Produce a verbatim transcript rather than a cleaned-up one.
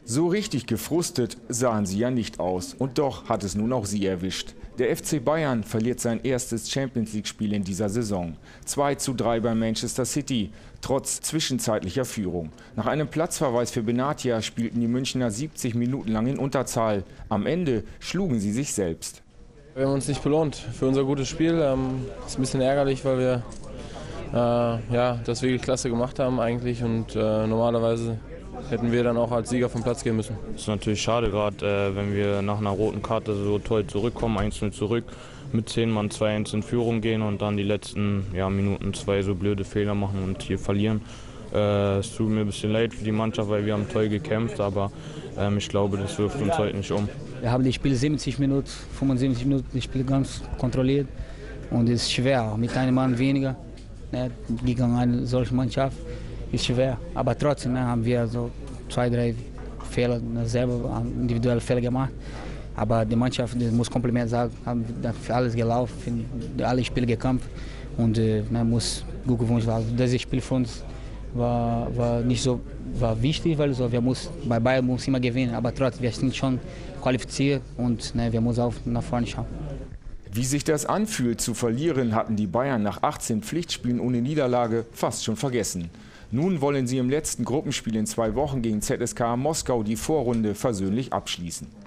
So richtig gefrustet sahen sie ja nicht aus. Und doch hat es nun auch sie erwischt. Der F C Bayern verliert sein erstes Champions-League-Spiel in dieser Saison. zwei zu drei bei Manchester City, trotz zwischenzeitlicher Führung. Nach einem Platzverweis für Benatia spielten die Münchner siebzig Minuten lang in Unterzahl. Am Ende schlugen sie sich selbst. Wir haben uns nicht belohnt für unser gutes Spiel. Das ist ein bisschen ärgerlich, weil wir äh, ja, das wirklich klasse gemacht haben eigentlich. Und äh, normalerweise hätten wir dann auch als Sieger vom Platz gehen müssen. Es ist natürlich schade, gerade äh, wenn wir nach einer roten Karte so toll zurückkommen, eins null zurück, mit zehn Mann zwei eins in Führung gehen und dann die letzten ja, Minuten zwei so blöde Fehler machen und hier verlieren. Äh, es tut mir ein bisschen leid für die Mannschaft, weil wir haben toll gekämpft, aber ähm, ich glaube, das wirft uns heute nicht um. Wir haben das Spiel siebzig Minuten, fünfundsiebzig Minuten das Spiel ganz kontrolliert und es ist schwer, mit einem Mann weniger, ne, gegen eine solche Mannschaft. Ist schwer, aber trotzdem ne, haben wir so zwei, drei Fehler, selber individuelle Fehler gemacht. Aber die Mannschaft die muss Kompliment sagen, haben für alles gelaufen, für alle Spiele gekämpft und äh, ne, muss Glückwunsch sagen. Dieses Spiel für uns war, war nicht so war wichtig, weil so, wir muss, bei Bayern muss immer gewinnen, aber trotzdem wir sind schon qualifiziert und ne, wir müssen auch nach vorne schauen. Wie sich das anfühlt zu verlieren, hatten die Bayern nach achtzehn Pflichtspielen ohne Niederlage fast schon vergessen. Nun wollen sie im letzten Gruppenspiel in zwei Wochen gegen Z S K A Moskau die Vorrunde versöhnlich abschließen.